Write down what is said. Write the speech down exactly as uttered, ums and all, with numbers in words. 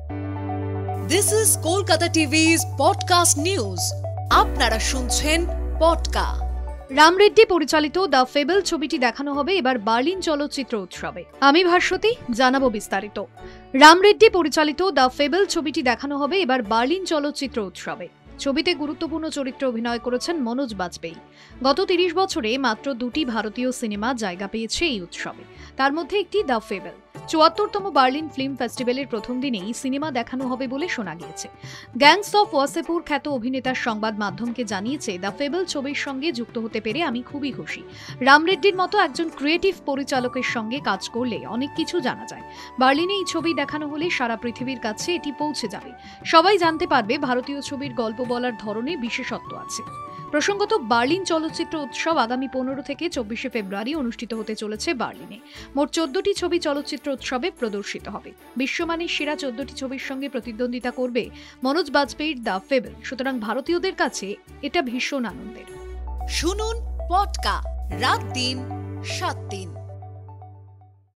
This is Kolkata টিভি's podcast news. আপনারা শুনছেন পডকা। রাম রেড্ডি পরিচালিত দ্য ফেবল ছবিটি দেখানো হবে এবার বার্লিন চলচ্চিত্র উৎসবে। আমি ভাস্বতী, জানাবো বিস্তারিত। রাম রেড্ডি পরিচালিত দ্য ফেবল ছবিটি দেখানো হবে এবার বার্লিন চলচ্চিত্র উৎসবে। ছবিতে গুরুত্বপূর্ণ চরিত্রে অভিনয় করেছেন মনোজ বাজপেয়ী। গত তিরিশ বছরে মাত্র দুটি ভারতীয় সিনেমা জায়গা পেয়েছে এই উৎসবে, তার মধ্যে একটি দ্য ফেবল। চুয়াত্তরতম বার্লিন ফিল্ম ফেস্টিভ্যালের প্রথম দিনেই সিনেমা দেখানো হবে বলে শোনা গিয়েছে। গ্যাংস অফ ওয়াসেপুর খ্যাত অভিনেতার সংবাদ মাধ্যমকে জানিয়েছে, দ্য ফেবল ছবির সঙ্গে যুক্ত হতে পেরে আমি খুবই খুশি। রাম রেড্ডির মতো একজন ক্রিয়েটিভ পরিচালকের সঙ্গে কাজ করলে অনেক কিছু জানা যায়। বার্লিনে এই ছবি দেখানো হলে সারা পৃথিবীর কাছে এটি পৌঁছে যাবে। সবাই জানতে পারবে ভারতীয় ছবির গল্প বলার ধরনে বিশেষত্ব আছে। প্রসঙ্গত, বার্লিন চলচ্চিত্র উৎসব আগামী পনেরো থেকে চব্বিশে ফেব্রুয়ারি অনুষ্ঠিত হতে চলেছে বার্লিনে। মোট চোদ্দটি ছবি চলচ্চিত্র উৎসবে প্রদর্শিত হবে। বিশ্বমানের সেরা চোদ্দটি ছবির সঙ্গে প্রতিদ্বন্দ্বিতা করবে মনোজ বাজপেয়ীর দ্য ফেবল। সুতরাং ভারতীয়দের কাছে এটা ভীষণ আনন্দের। শুনুন পডকা রাত দিন সাত দিন।